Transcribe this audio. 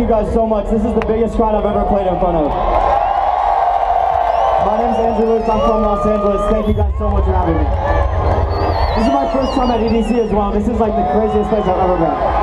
guys so much. This is the biggest crowd I've ever played in front of. My name's Andrew Lewis. I'm from Los Angeles. Thank you guys so much for having me. This is my first time at EDC as well. This is like the craziest place I've ever been.